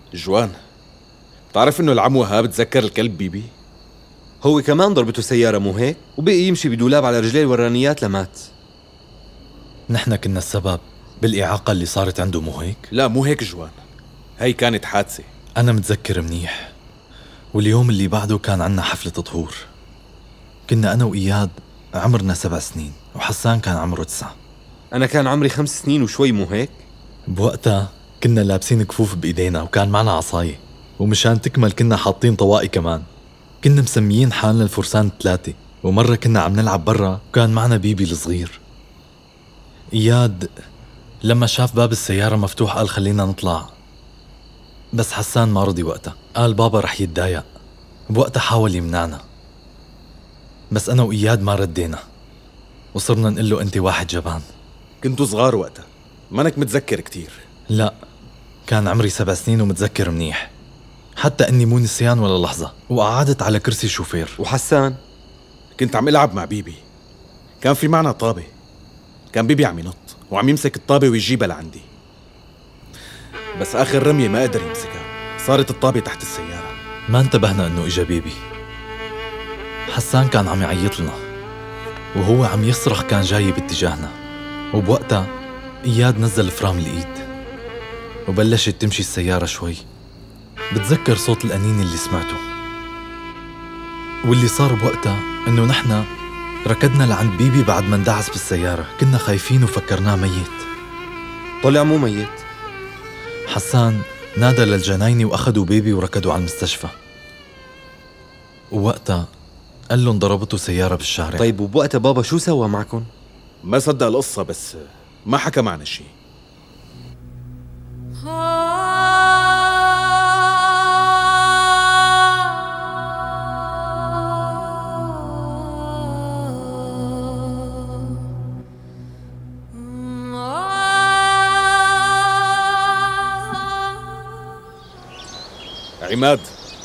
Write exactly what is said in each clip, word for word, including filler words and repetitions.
جوان، بتعرف انه العم وهاب بتذكر الكلب بيبي؟ هو كمان ضربته سيارة مو هيك؟ وبقي يمشي بدولاب على رجليه الورانيات لمات. نحن كنا السبب بالإعاقة اللي صارت عنده مو هيك؟ لا مو هيك جوان، هي كانت حادثة. أنا متذكر منيح، واليوم اللي بعده كان عنا حفلة طهور. كنا أنا وإياد عمرنا سبع سنين وحسان كان عمره تسعة. أنا كان عمري خمس سنين وشوي مو هيك؟ بوقتها كنا لابسين كفوف بإيدينا وكان معنا عصاية، ومشان تكمل كنا حاطين طواقي كمان. كنا مسميين حالنا الفرسان الثلاثة. ومرة كنا عم نلعب برا وكان معنا بيبي الصغير. إياد لما شاف باب السيارة مفتوح قال خلينا نطلع، بس حسان ما رضي وقتها، قال بابا رح يتضايق. بوقتها حاول يمنعنا، بس أنا وإياد ما ردينا وصرنا نقول له أنت واحد جبان. كنتوا صغار وقتها، مانك متذكر كتير؟ لا، كان عمري سبع سنين ومتذكر منيح، حتى أني مو نسيان ولا لحظة. وقعدت على كرسي شوفير. وحسان؟ كنت عم ألعب مع بيبي، كان في معنا طابة، كان بيبي عم ينط وعم يمسك الطابة ويجيبها لعندي، بس آخر رمية ما قدر يمسكها، صارت الطابة تحت السيارة. ما انتبهنا أنه إجا بيبي. حسان كان عم يعيط لنا وهو عم يصرخ، كان جاي باتجاهنا. وبوقتها إياد نزل فرام الإيد وبلشت تمشي السيارة شوي. بتذكر صوت الأنين اللي سمعته. واللي صار بوقتها إنه نحن ركضنا لعند بيبي بعد ما اندعس بالسيارة. كنا خايفين وفكرناه ميت، طلع مو ميت. حسان نادى للجنايني وأخذوا بيبي وركضوا على المستشفى. ووقتها قال لهم ضربته سيارة بالشارع. طيب وبوقتها بابا شو سوى معكم؟ ما صدق القصة، بس ما حكى معنا شي. عماد.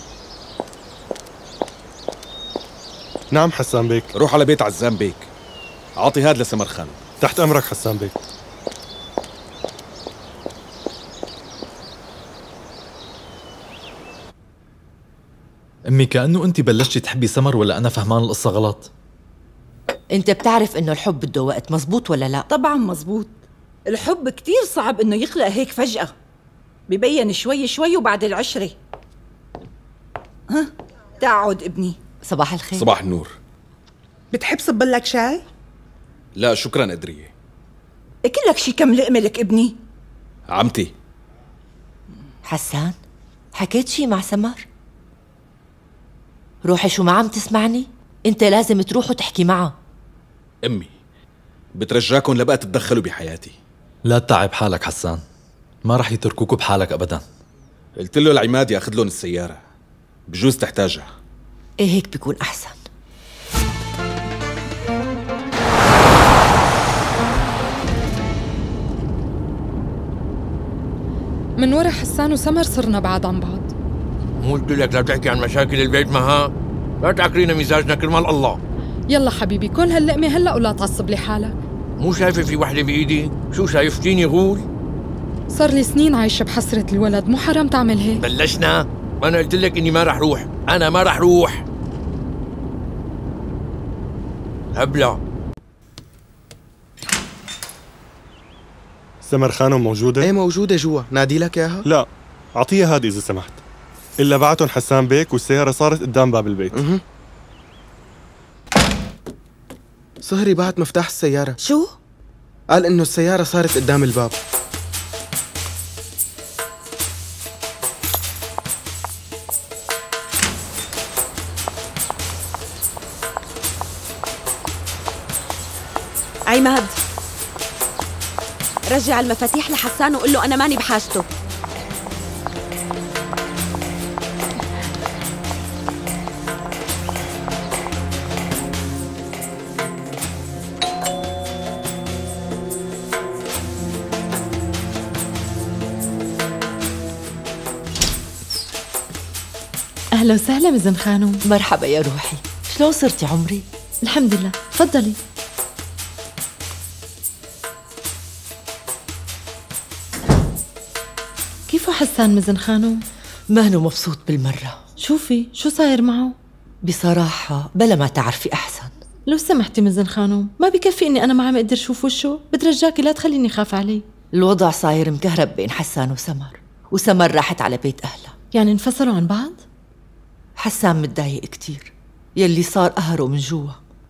نعم حسان بيك. روح على بيت عزام بيك، عاطي هاد لسمر خان. تحت أمرك حسان بيك. أمي كأنه أنت بلشتي تحبي سمر، ولا أنا فهمان القصة غلط؟ أنت بتعرف إنه الحب بده وقت، مزبوط ولا لا؟ طبعا مزبوط. الحب كتير صعب إنه يخلق هيك فجأة، ببين شوي شوي وبعد العشرة. ها تعود ابني. صباح الخير. صباح النور. بتحب صب لك شاي؟ لا شكرا أدرية. اكلك شي كم لقمة لك ابني. عمتي. حسان، حكيت شي مع سمر؟ روحي، شو ما عم تسمعني؟ انت لازم تروح وتحكي معها. أمي بترجاكم لبقى تتدخلوا بحياتي. لا تتعب حالك حسان، ما رح يتركوك بحالك أبدا. قلت له العماد ياخذ لهم السيارة، بجوز تحتاجها. ايه هيك بيكون أحسن. من ورا حسان وسمر صرنا بعاد عن بعض. مو قلت لك لا تحكي عن مشاكل البيت معها؟ لا تعكرينا مزاجنا كرمال الله. يلا حبيبي، كل هاللقمة هلا ولا تعصب لي حالك. مو شايفة في وحدة بإيدي؟ شو شايفتيني غول؟ صار لي سنين عايشة بحسرة الولد، مو حرام تعمل هيك. بلشنا؟ أنا قلت لك إني ما رح روح، أنا ما رح روح. هبلة. سمر خانم موجودة؟ ايه موجودة جوا، نادي لك اياها؟ لا، أعطيها هاد إذا سمحت. إلا بعتهم حسان بيك والسيارة صارت قدام باب البيت. اها صهري بعت مفتاح السيارة. شو؟ قال إنه السيارة صارت قدام الباب. عماد، رجع المفاتيح لحسان وقول له أنا ماني بحاجته. أهلا وسهلا مزن خانم. مرحبا يا روحي، شلون صرتي عمري؟ الحمد لله، تفضلي. كيفه حسان مزن خانوم؟ مانو مبسوط بالمرة. شوفي شو صاير معه؟ بصراحة بلا ما تعرفي أحسن. لو سمحتي مزن خانوم، ما بكفي إني أنا ما عم أقدر شوف وشه؟ بترجاكي لا تخليني خاف عليه. الوضع صاير مكهرب بين حسان وسمر، وسمر راحت على بيت أهلها. يعني انفصلوا عن بعض؟ حسان متضايق كتير، يلي صار قهره من جوا.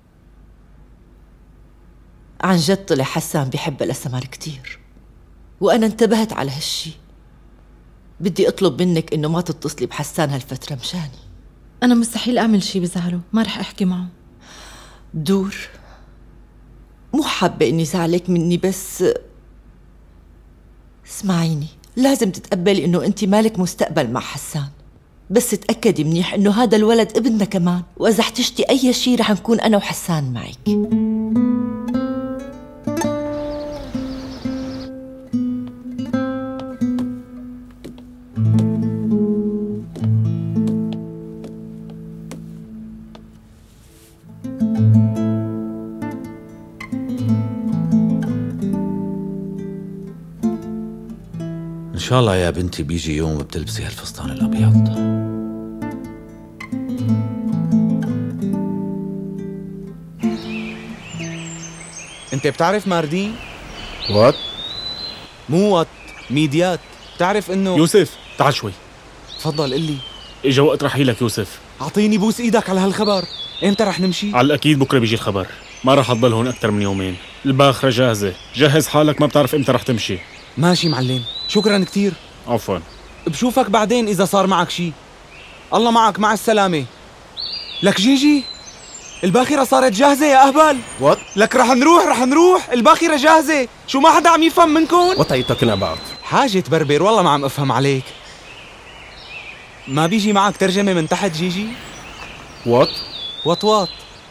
عن جد طلع حسان بيحبها لسمر كتير، وأنا انتبهت على هالشي. بدي أطلب منك إنه ما تتصلي بحسان هالفترة مشاني. أنا مستحيل أعمل شي بزعله، ما رح أحكي معه. دور، مو حابة إني زعلك مني، بس اسمعيني، لازم تتقبلي إنه أنت مالك مستقبل مع حسان. بس تأكدي منيح إنه هذا الولد ابننا كمان، وإذا احتجتي أي شي رح نكون أنا وحسان معك. إن شاء الله يا بنتي بيجي يوم بتلبسي هالفستان الأبيض. انت بتعرف ماردين؟ وات؟ مو وات، ميديات. بتعرف انه يوسف تعال شوي. تفضل قلي. اجا وقت رحيلك يوسف. اعطيني بوس ايدك على هالخبر. امتى رح نمشي؟ على الأكيد بكرة بيجي الخبر، ما رح أضل هون أكثر من يومين. الباخرة جاهزة، جهز حالك، ما بتعرف امتى رح تمشي. ماشي معلم، شكرا كتير. عفوا. بشوفك بعدين إذا صار معك شي. الله معك، مع السلامة. لك جيجي، الباخرة صارت جاهزة يا أهبل. وات؟ لك رح نروح رح نروح، الباخرة جاهزة. شو ما حدا عم يفهم منكم؟ What are you talking about؟ حاجة تبربر، والله ما عم أفهم عليك. ما بيجي معك ترجمة من تحت جيجي؟ وات؟ وات وات.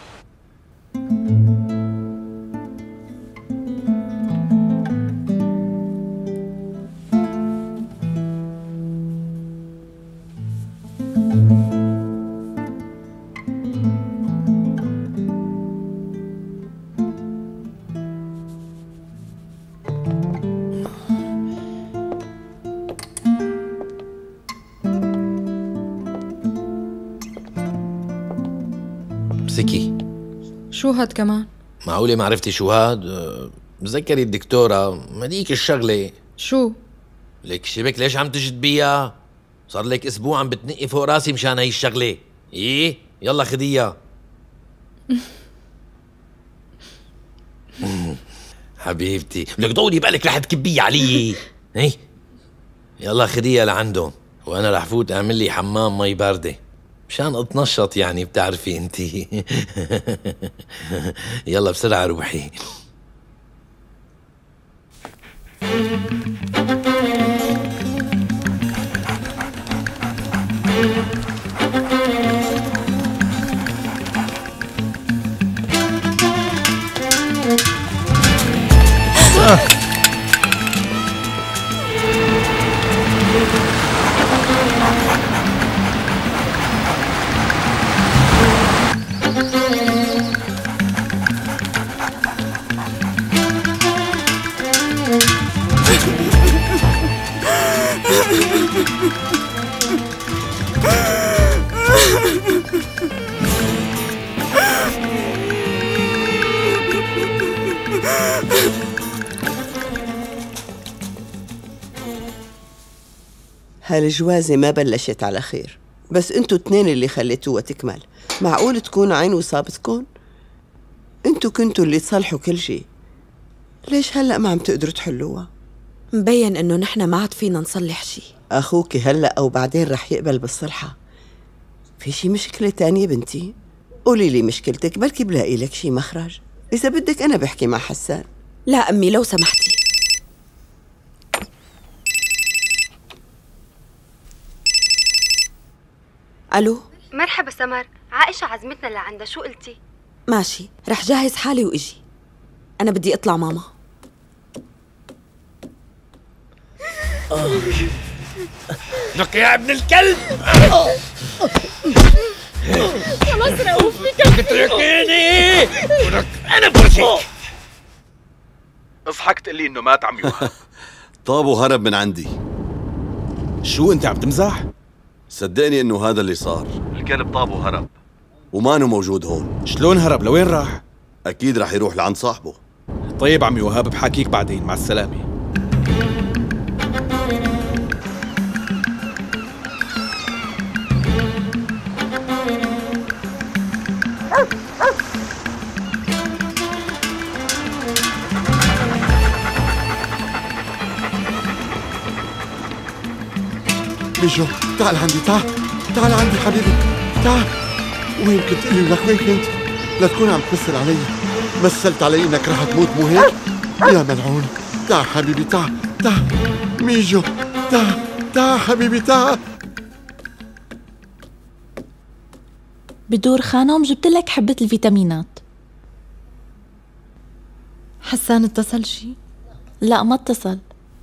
امسكي. شو هاد كمان؟ معقولة ما عرفتي شو هاد؟ بذكري الدكتورة مديك الشغلة. شو؟ لك شبك ليش عم تجد بيها؟ صار لك اسبوع عم بتنقي فوق راسي مشان هي الشغلة. ايه يلا خديها. حبيبتي بدك طولي بالك رح تكبيه علي. هي يلا خديها لعندهم، وانا رح فوت اعمل لي حمام مي باردة مشان اتنشط، يعني بتعرفي انتي. يلا بسرعة روحي. هالجوازة ما بلشت على خير، بس انتو اتنين اللي خليتوها تكمل. معقول تكون عين وصابتكن؟ انتو كنتوا اللي تصلحوا كل شي، ليش هلأ ما عم تقدروا تحلوها؟ مبين انه نحن ما عاد فينا نصلح شي. اخوك هلأ او بعدين رح يقبل بالصلحة. في شي مشكلة تانية بنتي؟ قولي لي مشكلتك، بركي بلاقي لك شي مخرج. اذا بدك انا بحكي مع حسان. لا امي لو سمحتي. الو. مرحبا سمر، عائشة عزمتنا لعندها، شو قلتي؟ ماشي، رح جهز حالي واجي. انا بدي اطلع ماما. لك يا ابن الكلب. خلاص رؤوف بك، اتركيني ولك انا بوجهك. اضحك تقول لي انه مات عم يوهب. طاب وهرب من عندي. شو انت عم تمزح؟ صدقني انه هذا اللي صار. الكلب طاب وهرب ومانو موجود هون. شلون هرب؟ لوين راح؟ اكيد رح يروح لعند صاحبه. طيب عمي وهاب بحاكيك بعدين، مع السلامة. ميجو تعال عندي، تعال تعال عندي حبيبي، تعال. وين كنت؟ قلي لك وين كنت؟ لا تكون عم تمثل علي. مثلت علي انك رح تموت مو هيك؟ يا ملعون، تعال حبيبي، تعال تعال. ميجو تعال تعال حبيبي، تعال. بدور خانم جبت لك حبة الفيتامينات. حسان اتصل شي؟ لا ما اتصل.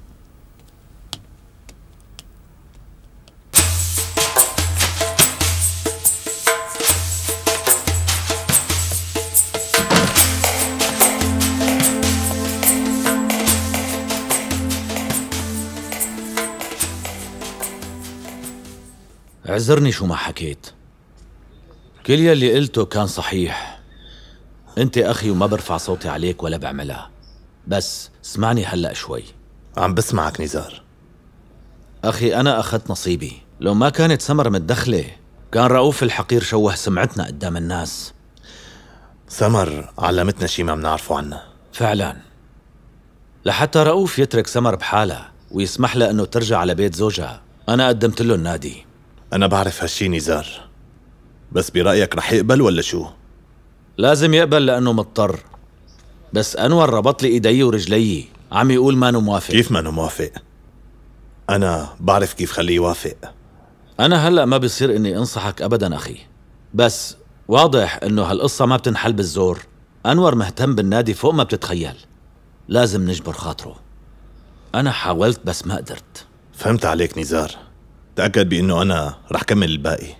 اعذرني شو ما حكيت. كل يلي قلته كان صحيح. انت اخي وما برفع صوتي عليك ولا بعملها، بس اسمعني هلأ شوي. عم بسمعك نزار. اخي انا اخذت نصيبي. لو ما كانت سمر متدخلة كان رؤوف الحقير شوه سمعتنا قدام الناس. سمر علمتنا شي ما بنعرفه عنها. فعلا، لحتى رؤوف يترك سمر بحالها ويسمح لها انه ترجع على بيت زوجها انا قدمت له النادي. أنا بعرف هالشي نزار، بس برأيك رح يقبل ولا شو؟ لازم يقبل لأنه مضطر. بس أنور ربط لي إيدي ورجلي، عم يقول مانو موافق. كيف مانو موافق؟ أنا بعرف كيف خليه يوافق. أنا هلأ ما بصير إني أنصحك أبدا أخي، بس واضح إنه هالقصة ما بتنحل بالزور. أنور مهتم بالنادي فوق ما بتتخيل، لازم نجبر خاطره. أنا حاولت بس ما قدرت. فهمت عليك نزار، تأكد بأنه أنا رح كمل الباقي.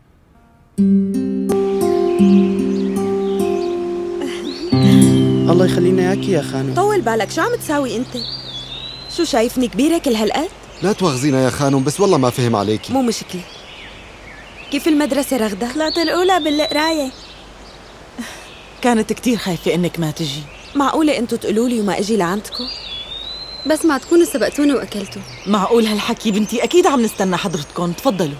الله يخلينا اياكي يا خانم. طول بالك، شو عم تساوي انت؟ شو شايفني كبيرة كل هالقد؟ لا تواخذينا يا خانم، بس والله ما فهم عليكي. مو مشكلة. كيف المدرسة رغدة؟ طلعت الأولى بالقراية. كانت كتير خايفة إنك ما تجي. معقولة انتو تقولوا لي وما اجي لعندكم؟ بس ما تكونوا سبقتوني وأكلتوا. معقول هالحكي بنتي؟ أكيد عم نستنى حضرتكم، تفضلوا.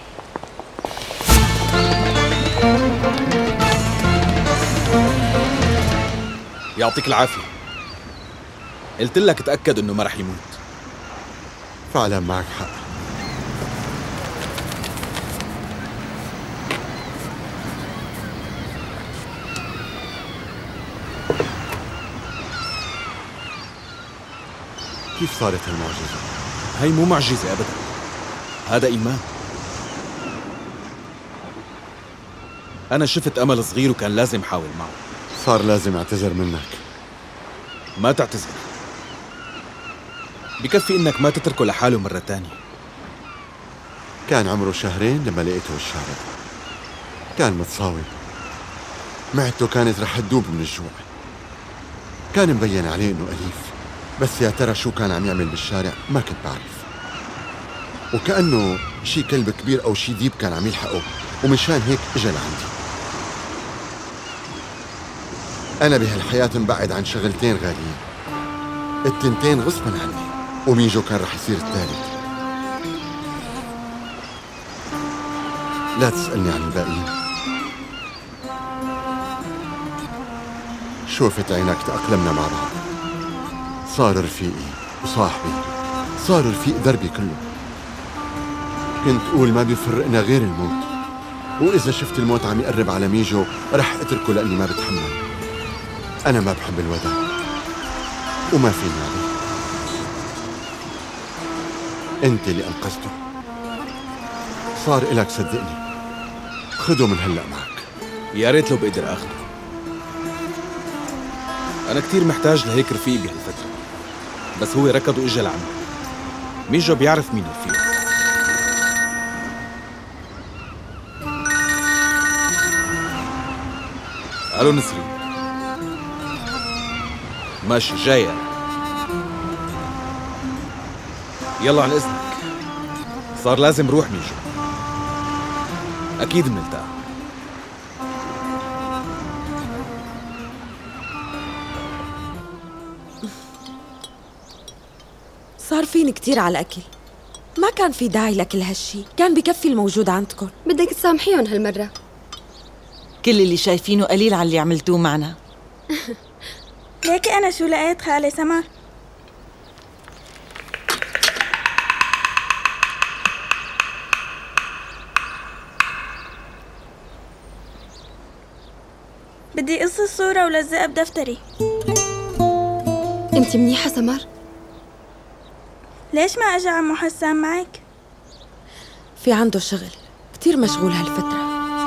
يعطيك العافية. قلت لك تأكد إنه ما رح يموت. فعلا معك حق. كيف صارت هالمعجزة؟ هي مو معجزة أبدا، هذا إيمان. أنا شفت أمل صغير وكان لازم حاول معه. صار لازم أعتذر منك. ما تعتذر، بكفي إنك ما تتركه لحاله مرة تانية. كان عمره شهرين لما لقيته بالشارع، كان متصاوب، معدته كانت رح تدوب من الجوع، كان مبين عليه إنه أليف، بس يا ترى شو كان عم يعمل بالشارع ما كنت بعرف. وكأنه شي كلب كبير أو شي ديب كان عم يلحقه، ومشان هيك إجا لعندي. أنا بهالحياة مبعد عن شغلتين غاليين، التنتين غصبا عني، وميجو كان رح يصير الثالث. لا تسألني عن الباقيين. شوفت عينك تأقلمنا مع بعض، صار رفيقي وصاحبي، صار رفيق دربي كله. كنت أقول ما بيفرقنا غير الموت، وإذا شفت الموت عم يقرب على ميجو رح أتركه لأني ما بتحمل. أنا ما بحب الوداع وما فيني عليه. أنت اللي أنقذته، صار إلك صدقني، خده من هلأ معك. يا ريت لو بقدر أخده. أنا كتير محتاج لهيك رفيق بهالفترة، بس هو ركض وإجا لعندي. ميجو بيعرف مين رفيق. ألو نسرين. ماشي جاية. يلا عن إذنك. صار لازم روح ميجو. أكيد بنلتقى. صار فيني كتير على الأكل، ما كان في داعي لكل هالشي، كان بكفي الموجود عندكم. بدك تسامحيهم هالمرة. كل اللي شايفينه قليل عن اللي عملتوه معنا. ليكي أنا شو لقيت خالي سمر؟ بدي قص الصورة ولزقها بدفتري. انت منيحة سمر؟ ليش ما أجا عمو حسان معك؟ في عنده شغل كتير مشغول هالفترة.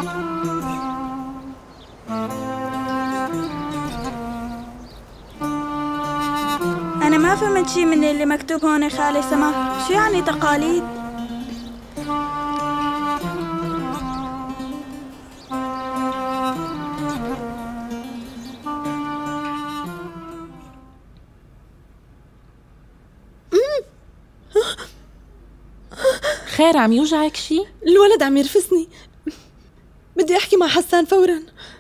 أنا ما فهمت شي من اللي مكتوب هون خالي سمر، شو يعني تقاليد؟ خير، عم يوجعك شي؟ الولد عم يرفسني، بدي أحكي مع حسان فوراً.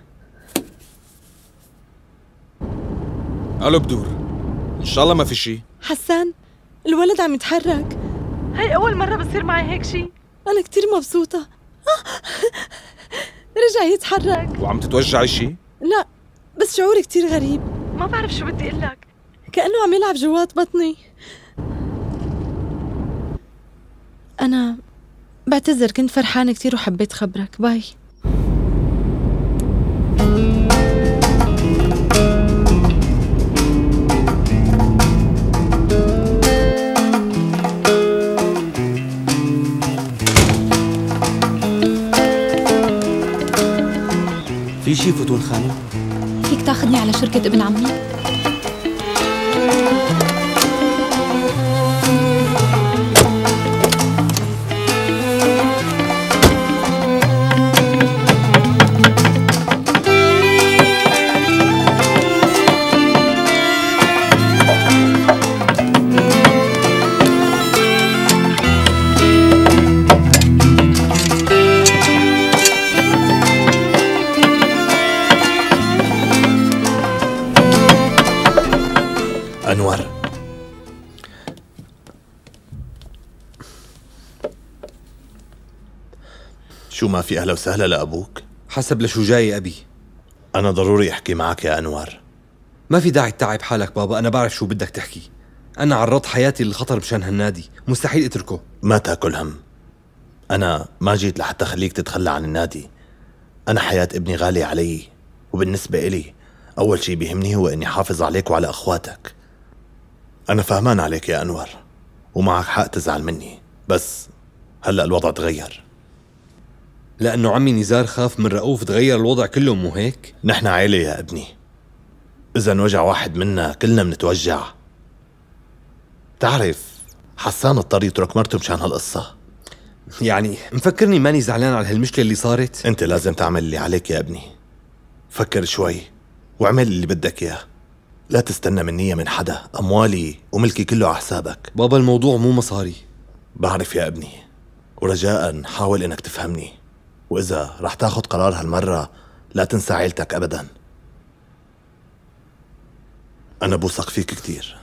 ألو بدور، إن شاء الله ما في شي. حسان، الولد عم يتحرك. هاي أول مرة بصير معي هيك شي. أنا كتير مبسوطة. رجع يتحرك. وعم تتوجعي شي؟ لا، بس شعوري كتير غريب، ما بعرف شو بدي أقلك، كأنه عم يلعب جوات بطني. أنا بعتذر، كنت فرحانة كتير وحبيت خبرك. باي. في شي فتون خانم؟ فيك تاخذني على شركة ابن عمي؟ أنور، شو ما في أهلا وسهلا لأبوك؟ حسب لشو جاي أبي. أنا ضروري أحكي معك يا أنور. ما في داعي تتعب حالك بابا، أنا بعرف شو بدك تحكي. أنا عرضت حياتي للخطر مشان هالنادي، مستحيل أتركه. ما تاكل هم، أنا ما جيت لحتى خليك تتخلى عن النادي. أنا حياة ابني غالية علي، وبالنسبة إلي أول شي بيهمني هو إني حافظ عليك وعلى أخواتك. أنا فهمان عليك يا أنور، ومعك حق تزعل مني، بس هلأ الوضع تغير. لأنه عمي نزار خاف من رؤوف تغير الوضع كله، مو هيك؟ نحن عيلة يا ابني، إذا انوجع واحد منا كلنا منتوجع. تعرف حسان اضطر يترك مرته مشان هالقصة. يعني مفكرني ماني زعلان على هالمشكلة اللي صارت؟ أنت لازم تعمل اللي عليك يا ابني، فكر شوي واعمل اللي بدك إياه. لا تستنى منية من حدا، أموالي وملكي كله على حسابك. بابا الموضوع مو مصاري. بعرف يا ابني، ورجاء حاول إنك تفهمني، وإذا رح تاخد قرار هالمرة لا تنسى عيلتك أبدا. أنا بوثق فيك كتير.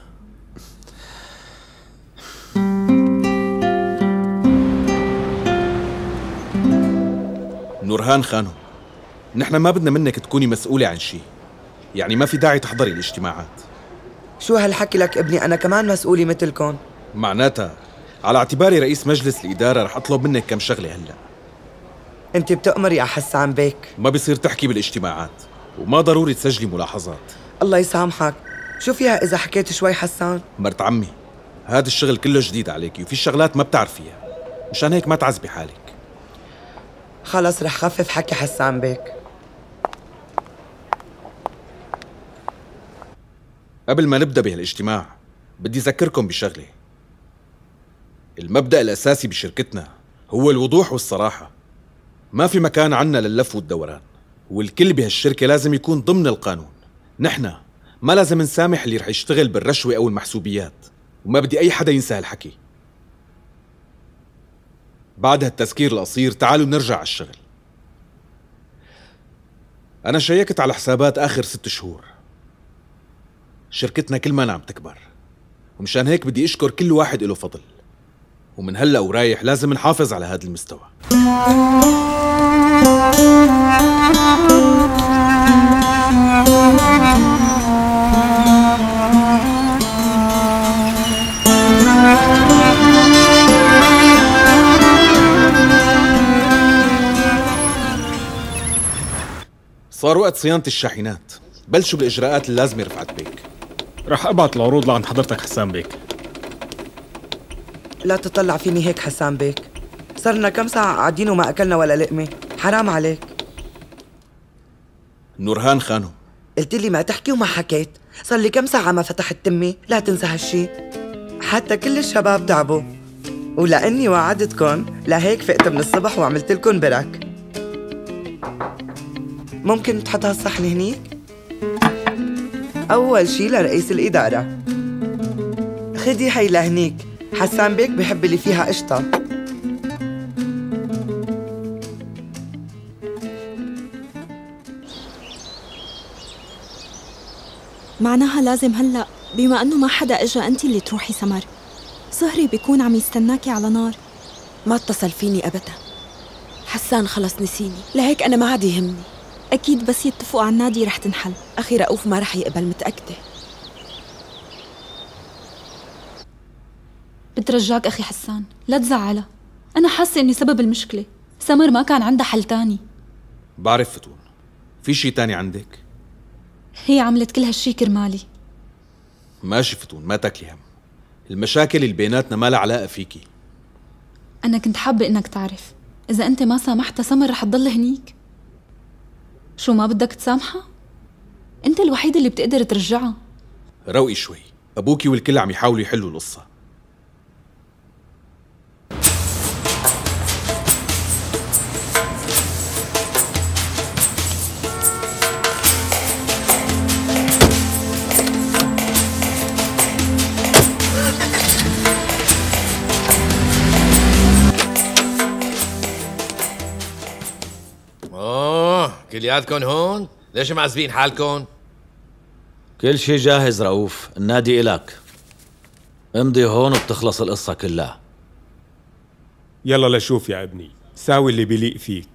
نورهان خانم، نحن ما بدنا منك تكوني مسؤولة عن شي، يعني ما في داعي تحضري الاجتماعات. شو هالحكي لك ابني؟ أنا كمان مسؤولي مثلكم. معناتها على اعتباري رئيس مجلس الإدارة رح أطلب منك كم شغلة هلأ. أنت بتأمر يا حسان بيك. ما بصير تحكي بالاجتماعات، وما ضروري تسجلي ملاحظات. الله يسامحك، شو فيها إذا حكيت شوي حسان؟ مرت عمي، هذا الشغل كله جديد عليكي وفي شغلات ما بتعرفيها، مشان هيك ما تعذبي حالك. خلص رح خفف حكي حسان بيك. قبل ما نبدأ بهالاجتماع بدي أذكركم بشغلة. المبدأ الأساسي بشركتنا هو الوضوح والصراحة، ما في مكان عنا لللف والدوران، والكل بهالشركة لازم يكون ضمن القانون. نحن ما لازم نسامح اللي رح يشتغل بالرشوة أو المحسوبيات، وما بدي أي حدا ينسى هالحكي. بعد هالتذكير القصير تعالوا نرجع على الشغل. أنا شيكت على حسابات آخر ست شهور. شركتنا كل ما عم تكبر، ومشان هيك بدي أشكر كل واحد له فضل، ومن هلأ ورايح لازم نحافظ على هذا المستوى. صار وقت صيانة الشاحنات، بلشوا بالإجراءات اللازمة رفعت بيك. رح أبعت العروض لعند حضرتك حسان بيك. لا تطلع فيني هيك حسان بيك، صرنا كم ساعة قاعدين وما أكلنا ولا لقمة، حرام عليك. نورهان خانم، قلت لي ما تحكي وما حكيت، صار لي كم ساعة ما فتحت تمي، لا تنسى هالشي. حتى كل الشباب تعبوا، ولأني وعدتكن لهيك فقت من الصبح وعملت لكم برك. ممكن تحط هالصحن هنيك؟ أول شي لرئيس الإدارة. خدي هي لهنيك، حسان بيك بحب اللي فيها قشطة. معناها لازم هلأ بما أنه ما حدا إجا أنت اللي تروحي سمر. صهري بيكون عم يستناكي على نار. ما اتصل فيني أبدا. حسان خلص نسيني، لهيك أنا ما عاد يهمني. أكيد بس يتفقوا على النادي رح تنحل. أخي رؤوف ما رح يقبل، متأكدة. بترجاك أخي حسان لا تزعلها، أنا حاسة إني سبب المشكلة. سمر ما كان عندها حل تاني. بعرف فتون، في شي تاني عندك؟ هي عملت كل هالشي كرمالي. ماشي فتون، ما تاكلي هم. المشاكل اللي بيناتنا ما لها علاقة فيكي. أنا كنت حابة إنك تعرف إذا أنت ما سامحتها سمر رح تضل هنيك. شو ما بدك تسامحها؟ أنت الوحيد اللي بتقدر ترجعها. روقي شوي، أبوكي والكل عم يحاولوا يحلوا القصة. كلياتكن هون؟ ليش معذبين حالكن؟ كل شي جاهز رؤوف، النادي إلك. امضي هون وبتخلص القصة كلها. يلا لشوف يا ابني، ساوي اللي بيليق فيك.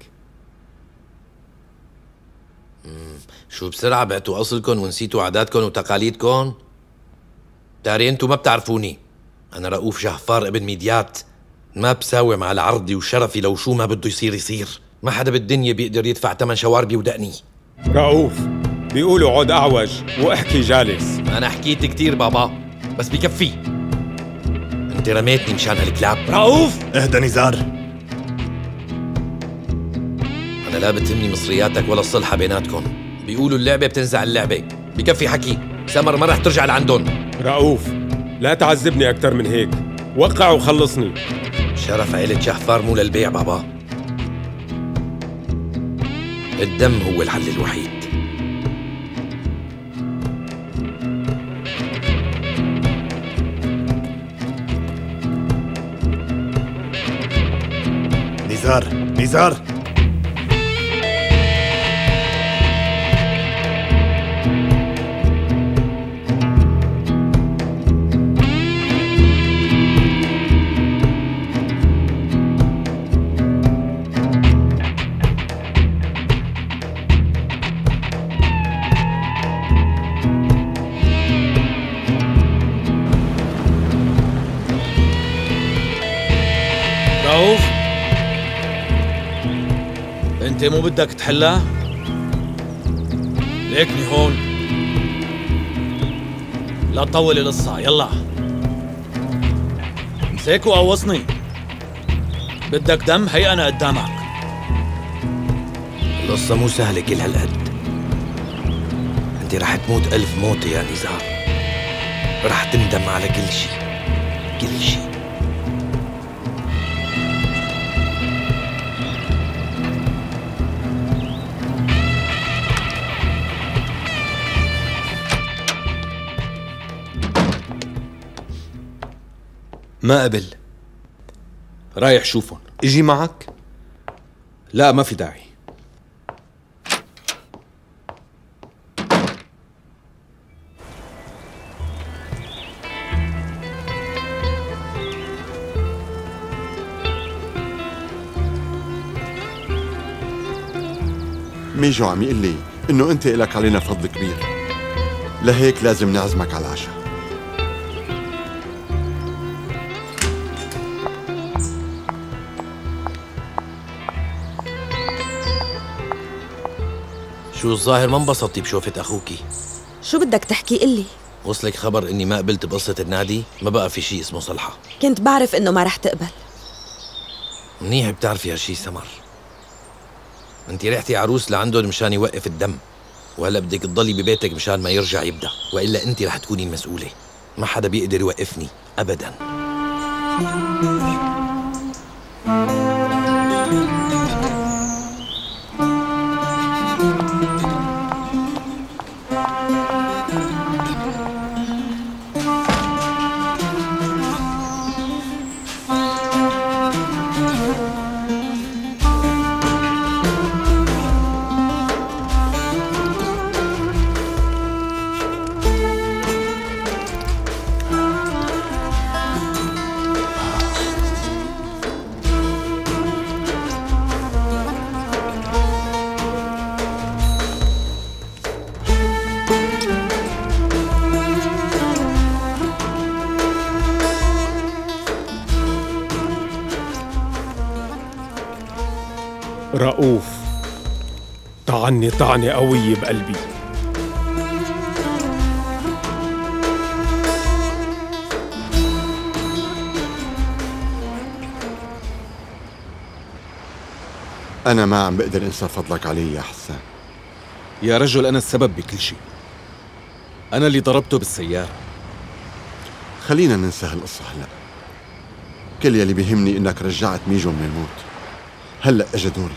مم. شو بسرعة بعتوا أصلكن ونسيتوا عاداتكن وتقاليدكن؟ تاري انتو ما بتعرفوني. أنا رؤوف جهفار ابن ميديات، ما بساوي مع العرضي وشرفي. لو شو ما بده يصير يصير، ما حدا بالدنيا بيقدر يدفع تمن شواربي ودقني. رؤوف بيقولوا عود أعوج واحكي جالس. أنا حكيت كتير بابا، بس بكفي. انت رميتني مشان هالكلاب. رؤوف اهدى نزار. أنا لا بتهمني مصرياتك ولا الصلحة بيناتكم. بيقولوا اللعبة بتنزع اللعبة. بكفي حكي. سمر ما رح ترجع لعندهم. رؤوف لا تعذبني أكتر من هيك، وقع وخلصني. شرف عيلة جهفار مو للبيع بابا، الدم هو الحل الوحيد. نزار نزار رؤوف، انت مو بدك تحلها؟ ليكني هون، لا تطول القصة. يلا امسك وقوصني. بدك دم؟ هي انا قدامك. القصة مو سهلة كل هالقد. انت رح تموت ألف موتة يا نزار، رح تندم على كل شي، كل شي. ما قبل. رايح شوفهم. اجي معك؟ لا ما في داعي. ميجو عم يقول لي انه انت إلك علينا فضل كبير، لهيك لازم نعزمك على العشاء. شو الظاهر ما انبسطتي بشوفة اخوكي؟ شو بدك تحكي قلي؟ وصلك خبر اني ما قبلت بقصة النادي؟ ما بقى في شيء اسمه صلحة. كنت بعرف انه ما رح تقبل. منيح بتعرفي هالشي سمر. انت رحتي عروس لعندهم مشان يوقف الدم، وهلا بدك تضلي ببيتك مشان ما يرجع يبدا، والا انت رح تكوني المسؤولة. ما حدا بيقدر يوقفني ابدا. رؤوف طعني طعنة قوية بقلبي. أنا ما عم بقدر أنسى فضلك علي يا حسان. يا رجل أنا السبب بكل شيء. أنا اللي ضربته بالسيارة. خلينا ننسى هالقصة هلأ. كل يلي بيهمني إنك رجعت ميجو من الموت. هلأ أجا دوري.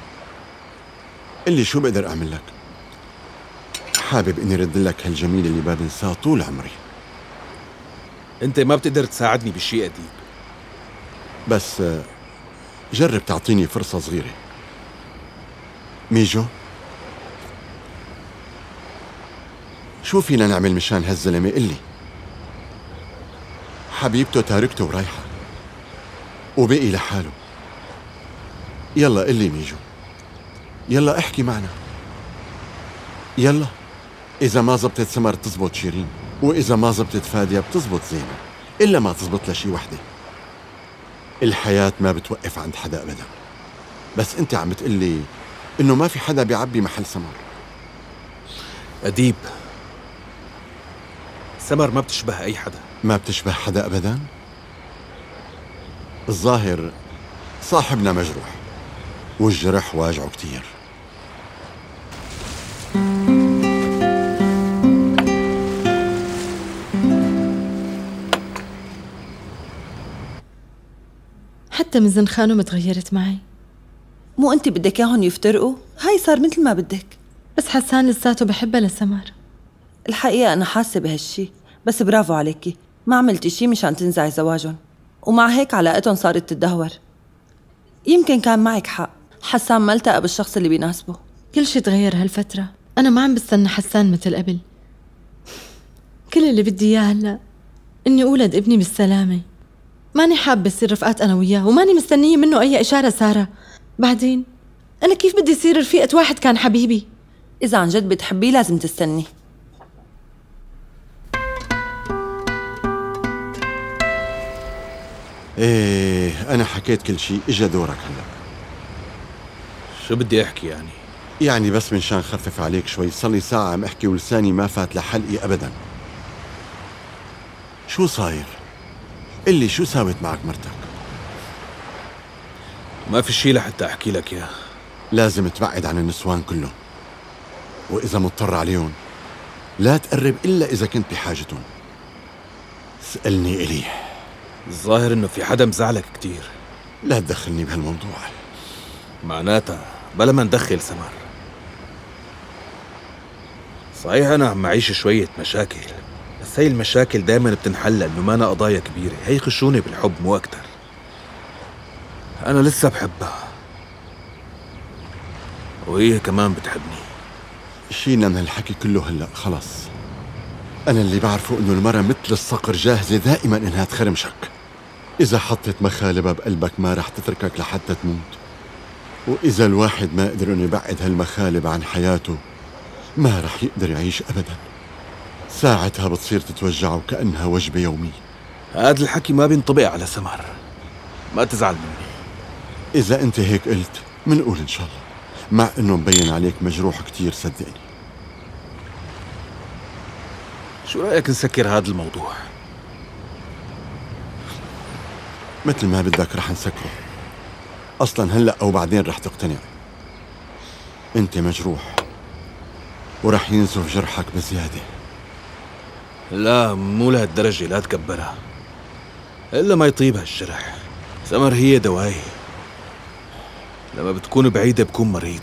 قلي شو بقدر أعمل لك؟ حابب إني رد لك هالجميل اللي ما بنساه طول عمري. أنت ما بتقدر تساعدني بشيء أديب، بس جرب تعطيني فرصة صغيرة. ميجو، شو فينا نعمل مشان هالزلمة؟ قلي. حبيبته تاركته ورايحة وبقي لحاله. يلا قلي ميجو، يلا احكي معنا. يلا، إذا ما زبطت سمر تزبط شيرين، وإذا ما زبطت فادية بتزبط زينة، إلا ما تزبط لشي وحدة. الحياة ما بتوقف عند حدا أبدا. بس أنت عم بتقلي إنه ما في حدا بيعبي محل سمر. أديب، سمر ما بتشبه أي حدا. ما بتشبه حدا أبدا؟ الظاهر صاحبنا مجروح، والجرح واجعه كتير. حتى من زنخانه تغيرت معي. مو انت بدك اياهم يفترقوا؟ هاي صار مثل ما بدك. بس حسان لساته بحبها لسمر. الحقيقة أنا حاسة بهالشي، بس برافو عليكي، ما عملتي شي مشان تنزعي زواجهم، ومع هيك علاقتهم صارت تتدهور. يمكن كان معك حق، حسان ما التقى بالشخص اللي بيناسبه. كل شي تغير هالفترة، أنا ما عم بستنى حسان مثل قبل. كل اللي بدي إياه هلأ إني أولد ابني بالسلامة. ماني حابة أصير رفقات أنا وياه، وماني مستنية منه أي إشارة. سارة، بعدين أنا كيف بدي أصير رفيقة واحد كان حبيبي؟ إذا عن جد بتحبيه لازم تستني. ايه أنا حكيت كل شيء، إجا دورك هلا. شو بدي أحكي يعني؟ يعني بس من شان خفف عليك شوي، صار لي ساعة عم أحكي ولساني ما فات لحلقي أبدا. شو صاير؟ قلي شو ساوت معك مرتك؟ ما في شي لحتى أحكي لك ياه. لازم تبعد عن النسوان كلهم، وإذا مضطر عليهم لا تقرب إلا إذا كنت بحاجتهم. اسألني إلي. الظاهر إنه في حدا مزعلك كتير. لا تدخلني بهالموضوع. معناتها بلا ما ندخل سمر. صحيح أنا عم أعيش شوية مشاكل، بس هي المشاكل دايما بتنحل لأنه مانا قضايا كبيرة، هي خشونة بالحب مو أكتر. أنا لسه بحبها وهي كمان بتحبني. شيلنا من هالحكي كله هلا خلص. أنا اللي بعرفه إنه المرة مثل الصقر جاهزة دائما إنها تخرمشك. إذا حطت مخالبها بقلبك ما رح تتركك لحتى تموت، وإذا الواحد ما قدر إنه يبعد هالمخالب عن حياته ما رح يقدر يعيش أبدا. ساعتها بتصير تتوجع وكأنها وجبة يومية. هذا الحكي ما بينطبق على سمر، ما تزعل مني. إذا أنت هيك قلت منقول إن شاء الله، مع إنه مبين عليك مجروح كتير صدقني. شو رأيك نسكر هذا الموضوع؟ مثل ما بدك رح نسكره. أصلا هلأ أو بعدين رح تقتنع. أنت مجروح ورح ينزف جرحك بزيادة. لا مو لهالدرجة، لا تكبرها إلا ما يطيب هالجرح. سمر هي دواي، لما بتكون بعيدة بكون مريض.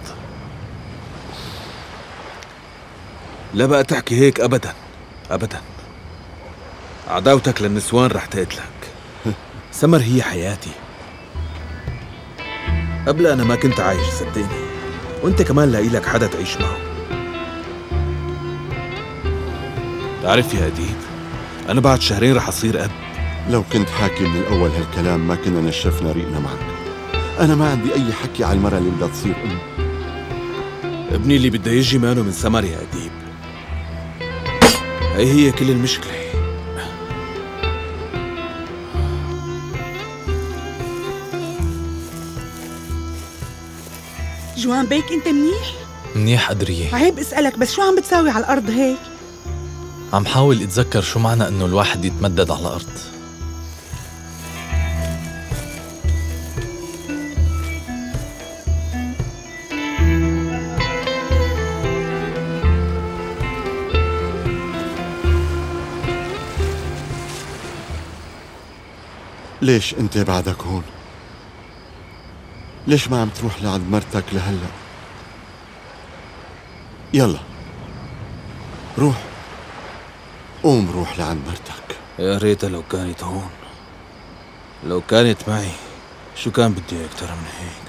لا بقى تحكي هيك أبدا أبدا. عداوتك للنسوان رح تقتلك. سمر هي حياتي. قبل أنا ما كنت عايش صدقني، وأنت كمان لاقي لك حدا تعيش معه. تعرف يا أديب، أنا بعد شهرين رح أصير أب. لو كنت حاكي من الأول هالكلام ما كنا نشفنا ريقنا معك. أنا ما عندي أي حكي على المرة اللي بدها تصير أم. ابني اللي بده يجي مانو من سمر يا أديب. هي هي كل المشكلة. جوان بيك انت منيح؟ منيح قدرية. عيب اسألك، بس شو عم بتساوي على الأرض هيك؟ عم حاول اتذكر شو معنى انه الواحد يتمدد على الارض. ليش انت بعدك هون؟ ليش ما عم تروح لعند مرتك لهلا؟ يلا روح، قوم روح لعند مرتك. يا ريتها لو كانت هون، لو كانت معي شو كان بدي أكتر من هيك.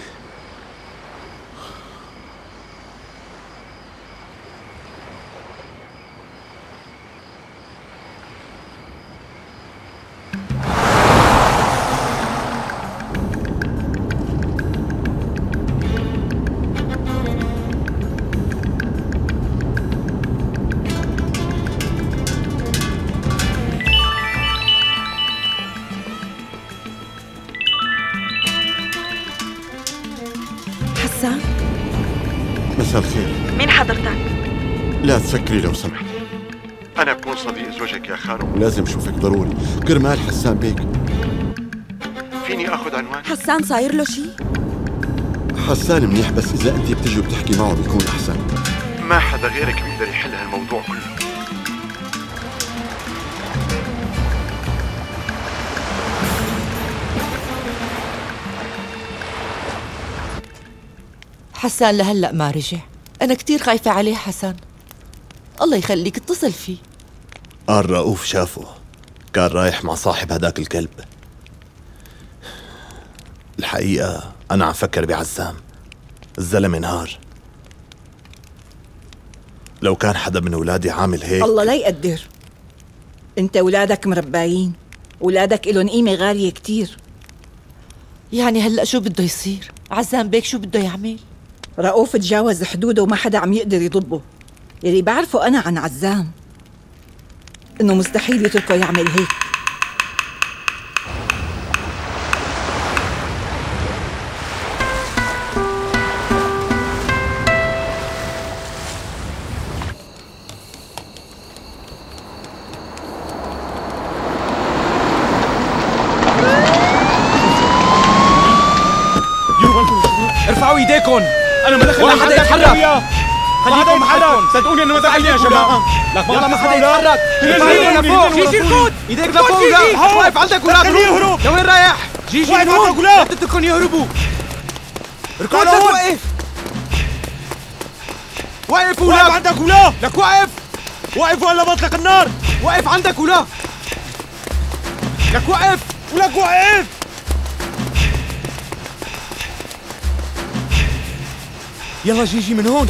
مساء الخير. مين حضرتك؟ لا تسكري لو سمحت. أنا بكون صديق زوجك يا خانم ولازم أشوفك ضروري كرمال حسان بيك. فيني أخذ عنوان؟ حسان صاير له شي؟ حسان منيح، بس إذا أنت بتجي وبتحكي معه بيكون أحسن. ما حدا غيرك بيقدر يحل هالموضوع كله. حسان لهلأ ما رجع. أنا كتير خايفة عليه حسن. الله يخليك اتصل فيه. قال رؤوف شافه، كان رايح مع صاحب هداك الكلب. الحقيقة أنا عم فكر بعزام، الزلمة نهار. لو كان حدا من أولادي عامل هيك. الله لا يقدر. أنت أولادك مرباين، أولادك إلهم قيمة غالية كتير. يعني هلأ شو بده يصير؟ عزام بيك شو بده يعمل؟ رؤوف تجاوز حدوده وما حدا عم يقدر يضبه. يلي بعرفه أنا عن عزام إنه مستحيل يتركه يعمل هيك. ارفعوا ايديكم، انا ما دخل ولا حدا يتحرك. خليكم حالكم، صدقوني انه ما دخلني يا جماعه. لك والله ما حدا يتحرك. ارفعوا لفوق، جيجي الفوت ايديك لفوق. واقف عندك اولاد، روح لوين رايح؟ جيجي واقف لا تتركهم يهربوا. اركض لك، وقف وقف اولاد. واقف عندك ولا لك، وقف وقف ولا بطلق النار. وقف عندك ولا لك، وقف ولك، وقف يلا جيجي من هون.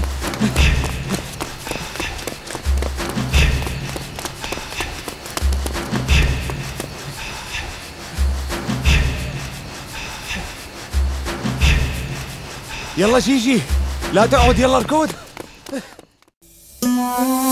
يلا جيجي لا تقعد، يلا اركض.